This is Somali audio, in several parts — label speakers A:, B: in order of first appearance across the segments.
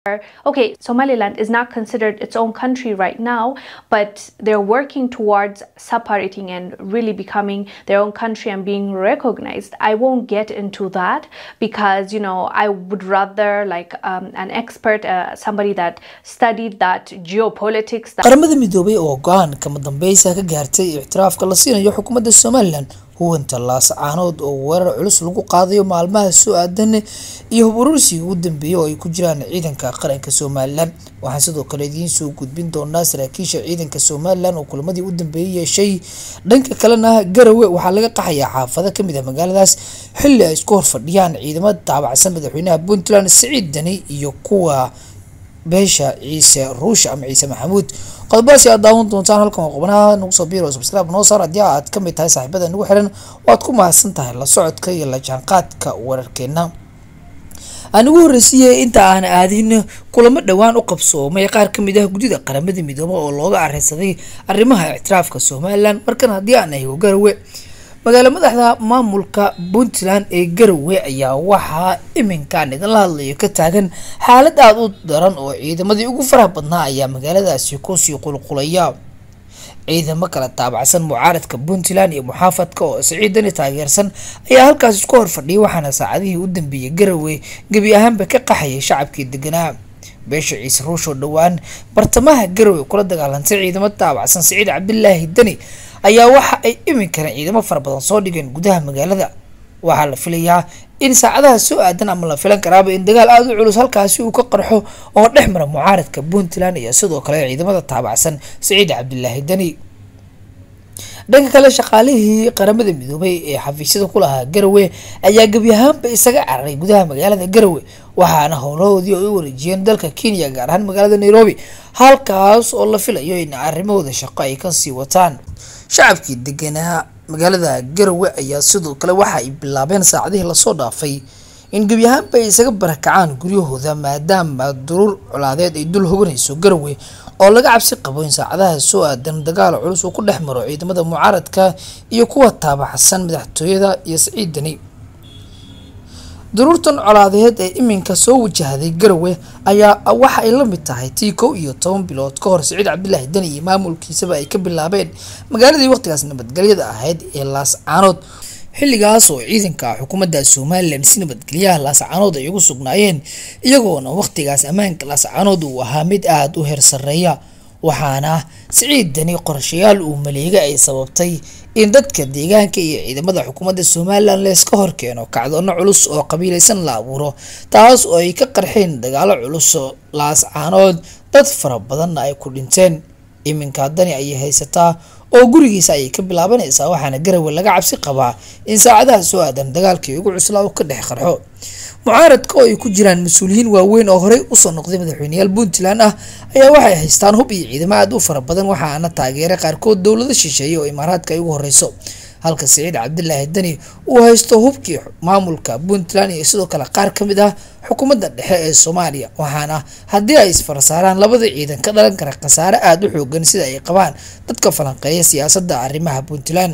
A: Okay, Somaliland is not considered its own country right now, but they're working towards separating and really becoming their own country and being recognized. I won't get into that because, I would rather like an expert, somebody that studied that geopolitics.
B: qaramada midoobay oo go'aan kama dambaysa ka gaartay ictiraafka la siinayo xukuumadda Somaliland huwanta laascaanood oo weerar culus lagu qaadayo maalmaha soo aadan iyo hubruusiga ugu dambeeyay oo ay ku jiraan ciidanka qaranka Somaliland waxaan sidoo kale idiin soo gudbin doonaa saraakiisha ciidanka Somaliland oo kulmadii u dambeeyay yeeshay dhanka kalena Garowe waxaa laga qaxayaa xaafado kamid ah magaaladaas xilli ay isku horfadhiyaan ciidamada taabacsan madaxweynaha Puntland Siciid Dani iyo kuwa beesha Ciise Ruush ama Ciise Maxamuud qodobadaas aad daawan doontaan halkan qodobanaha nagu soo biiro subscribe noo saar haddii aad kamid tahay saaxiibada nagu xiran waad ku mahadsan tahay la socodka iyo la jaanqaadka wararkeena anigu horreysiyay inta aan aadin kulamo dhawaan u qabsoomay qaar kamid ah gudida qaramada midoobay oo looga arrinsaday arrimaha ictiraafka Somaliland markan haddii aan ay Garowe magaala madaxda maamulka Puntland ee Garowe ayaa waxa iminkan idin la hadlayo ka taagan xaalad aad u daran oo ciidamadii ugu faraha badnaa ayaa magaaladaasi ku sii qulqulaya ciidamo kala taabacsan mucaaradka Puntland iyo muxaafadka oo Siciid Dani taageersan ayaa halkaas isku horfadhiyay waxaana saacadihii u dambeeyay Garowe gabi ahaanba ka qaxayay shacabkii deganaa beesha Ciise Ruush oo dhawaan bartamaha Garowe kula dagaalantay ciidamada taabacsan Siciid Cabdillaahi Dani ayaa waxa ay iminkan ciidamo fara badan soo dhigeen gudaha magaalada waxa la filayaa in saacadaha soo aadan ama la filan karaaba in dagaal aad u culus halkaasi uu ka qarxo oo dhexmara mucaaradka Puntland iyo sidoo kale ciidamada taabacsan Siciid Cabdillaahi Dani dhanka kale shaqaalihii qaramada midoobay ee xafiisyada ku lahaa Garowe ayaa gabi ahaanba isaga cararay gudaha magaalada Garowe waxaana howlahoodii ay u wareejiyeen dalka Kenya gaar ahaan magaalada Nairobi halkaas oo la filayo in arrimahooda shaqo ay ka sii wataan shacabkii deganaa magaalada Garowe ayaa sidoo kale waxa ay bilaabeen saacadihii la soo dhaafay in gabi ahaanba ay isaga barakacaan guryahooda maadaama durur colaadeed ay dul hoganayso Garowe oo laga cabsi qabo in saacadaha soo aadan dagaal culus oo ku dhexmaro ciidamada mucaaradka iyo kuwa taabacsan madaxtooyada iyo Siciid Dani dururtan colaadeed ee iminka soo wajahday Garowe ayaa waxa ay la mid tahay tiiko iyo 10 bilood ka hor Siciid Cabdillaahi Dani iyo maamulkiisaba ay ka bilaabeen magaaladii waqtigaas nabadgelyada ahayd ee Laascaanood xilligaas oo ciidanka xukuumadda Somaliland si nabadgelyaha Laascaanood ay ugu sugnaayeen iyagoona waqtigaas ammaanka Laascaanood uu ahaa mid aad u heer sareeya waxaana Siciid Dani qorshayaal uu maleega ay sababtay in dadka deegaanka iyo ciidamada xukuumadda Somaliland la iska horkeeno kacdoono culus oo qabiilaysan la abuuro taas oo ay ka qarxeen dagaalo culus Laascaanood dad fara badan ay ku dhinteen iminka Dani ay haysataa oo gurigiisa ay ka bilaabanaysaa waxaana Garowe laga cabsi qabaa in saacadaha soo aadan dagaalkii ugu cuslaa ka dhex qarxo mucaaradka oo ay ku jiraan mas'uuliyiin waaweyn oo horey u soo noqday madaxweynayaal Puntland ah ayaa waxay haystaan hub iyo ciidamo aad u fara badan waxaana taageero qaarkood dawladda shisheeye oo imaaraadka ay ugu horeyso halka Siciid Cabdillaahi Dani uu haysto hubkii maamulka Puntland iyo sidoo kale qaar kamid ah xukuumadda dhexe ee Soomaaliya waxaana haddii ay isfarsaaraan labada ciidan ka dhalan kara khasaare aad u xooggan sida ay qabaan dadka falanqeeya siyaasadda arrimaha Puntland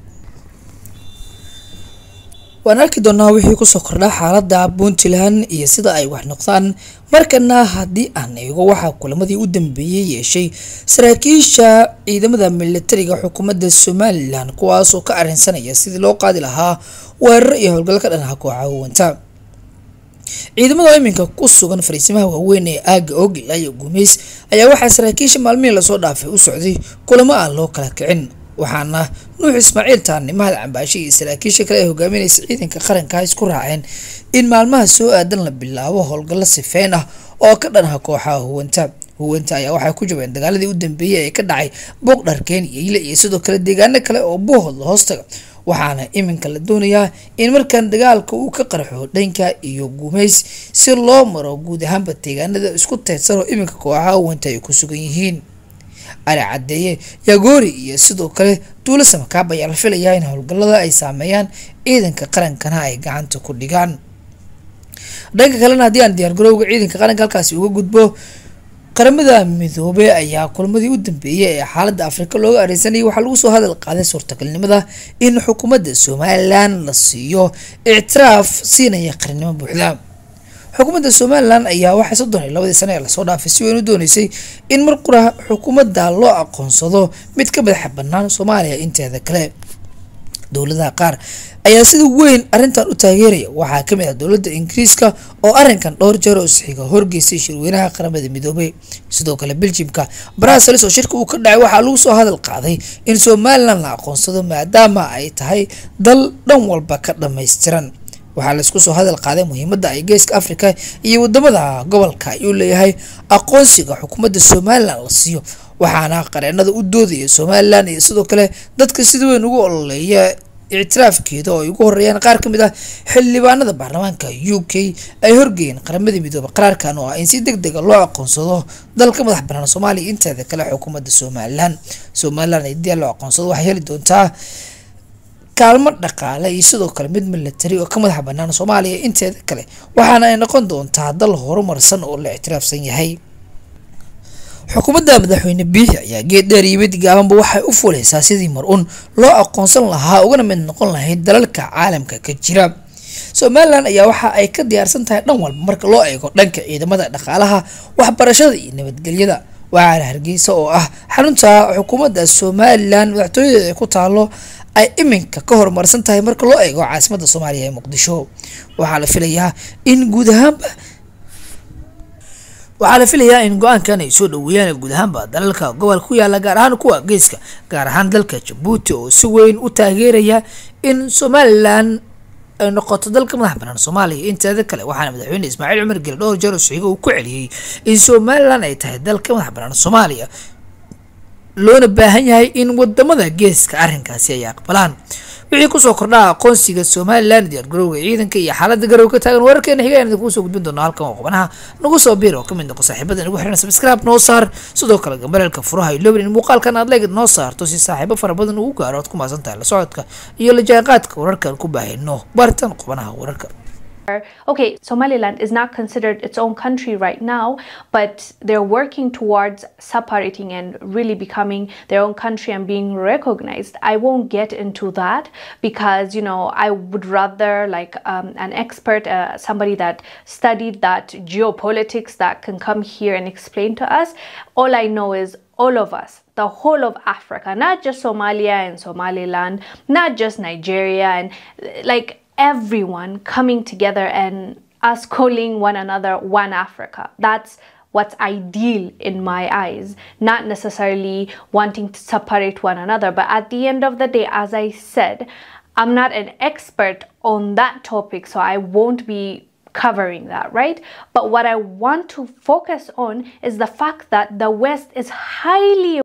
B: waan arki doonaa wixii ku soo kordha xaaladda Puntland iyo sida ay wax noqdaan markana haddii aan eego waxa kulamadii u dambeeyay yeeshay saraakiisha ciidamada militariga xukuumadda Somaliland kuwaas oo ka arrinsanaya sidii loo qaadi lahaa weerar iyo howlgal ka dhan ah kooxaha huwanta ciidamada iminka ku sugan fariisimaha waaweyn ee aaga Oogla iyo Gumeys ayaa waxa saraakiisha maalmihii la soo dhaafay u socday kulamo aan loo kala kicin waxaana Nuux Ismaaciil Taani mahad cambaashi iyo saraakiisha kale ee hogaaminaysa ciidanka qaranka isku raaceen in maalmaha soo aadan la bilaabo howlgal sifeen ah oo ka dhan ah kooxaha huwanta ayaa waxay ku jabeen dagaaladii u dambeeyay ee ka dhacay Boqdarkeen iyo sidoo kale deegaano kale oo Bohol hoostaga waxaana iminka la doonayaa in markan dagaalka uu ka qarxo dhanka iyo Gumeys si loo maro guud ahaanba deegaanada isku teedsan oo iminka kooxaha huwanta ay ku sugan yihiin Cadeeye Yagoori iyo sidoo kale Tuulo Samakaab ayaa la filayaa in howlgallada ay saameeyaan ciidanka qarankana ay gacanta ku dhigaan dhanka kalena haddii aan diyaar garowga ciidanka qaranka halkaasi uga gudbo qaramada midoobay ayaa kulmadii u dambeeyay ee xaaladda Afrika looga arrinsanayay waxa lagu soo hadal qaaday suurtagalnimada in xukuumadda Somaliland la siiyo ictiraaf siinaya qarannimo buuxda xukuumadda Somaliland ayaa waxay 32 sano la soo dhaafay si weyn u doonaysay in mar qura xukuumadda loo aqoonsado mid ka madax bannaan Soomaaliya inteeda kale. dowladaha qaar ayaa sida weyn arintan u taageeraya waxaa kamid ah dowladda Ingiriiska oo arinkan dhowr jeer oo isxiga horgeysay shirweynaha qaramada midoobay. sidoo kale Belgiumka Brussels oo shirka uu ka dhacay waxaa lagu soo hadal qaaday in Somaliland la aqoonsado maadaama ay tahay dal dhan walba ka dhameystiran. waxaa la isku soo hadal qaaday muhiimadda ay Geeska Afrika iyo wadamada gobolka ay u leeyahay aqoonsiga xukuumadda Somaliland la siiyo. waxaana qareenada u doodaya Somaliland iyo sidoo kale dadka sida weyn ugu ololeeya ictiraafkeeda oo ugu horeeyaan qaar kamid ah xildhibaanada baarlamaanka UK ay horgeeyeen qaramada midoobay qaraarkan oo in si degdeg ah loo aqoonsado dalka madax bannaan Soomaaliya inteeda kale xukuumadda Somaliland ay diyar loo aqoonsado waxay heli doontaa kaalmo dhaqaale iyo sidoo kale mid military oo ka madax bannaan Soomaaliya inteeda kale waxaana ay noqon doontaa dal horumarsan oo la ictiraafsan yahay. xukuumadda madaxweyne Biixi ayaa geed dheer iyo mid gaabanba waxay u fulaysaa sidii mar loo aqoonsan lahaa ugana mid noqon lahayd dalalka caalamka ka jira. Somaliland ayaa waxa ay ka diyaarsan tahay dhan walba marka loo eego dhanka ciidamada dhaqaalaha, waxbarashada iyo nabadgelyada. waxaana Hargeysa oo ah xarunta xukuumadda Somaliland madaxtooyada ay ku taalo ay iminka ka horumarsan tahay marka loo eego caasimadda Soomaaliya ee Muqdisho. waxaa la filayaa in guud ahaan go'aankan ay soo dhaweeyaan guud ahaanba dalalka gobolka ku yaala gaar ahaan kuwa geeska gaar ahaan dalka Djibouti oo si weyn u taageeraya in Somaliland ay noqoto dalka madax bannaan Soomaaliya inteeda kale. waxaana madaxweyne Ismaaciil Cumar Geele dhowr jeer oo sheegay uu ku celiyay in Somaliland ay tahay dalka madax bannaan Soomaaliya loona baahan yahay in wadamada geeska arrinkaasi ay aqbalaan. wixii ku soo kordhaa aqoonsiga Somaliland diyaar garowga ciidanka iyo xaaladda garowga taagan wararkeena xiga inaan ku soo gudbin doono halkan oo qubanaha nagu soo biiro oo kamid noqo saaxiibada nagu xiran subscribe noo saar sidoo kale gambarelka furaha iyo in muuqaalkan aad leegid noo saarto si saaxiibo fara badan ugu gaaro aad ku maasantahay la socodka iyo la jaanqaadka wararkan ku baahino bartan qubanaha wararka.
A: Okay, Somaliland is not considered its own country right now, but they're working towards separating and really becoming their own country and being recognized. I won't get into that because, you know, I would rather like an expert, somebody that studied that geopolitics that can come here and explain to us. All I know is all of us, the whole of Africa, not just Somalia and Somaliland, not just Nigeria, and like everyone coming together and us calling one another one Africa. That's what's ideal in my eyes, not necessarily wanting to separate one another. But at the end of the day, as I said, I'm not an expert on that topic, so I won't be covering that, right? But what I want to focus on is the fact that the West is highly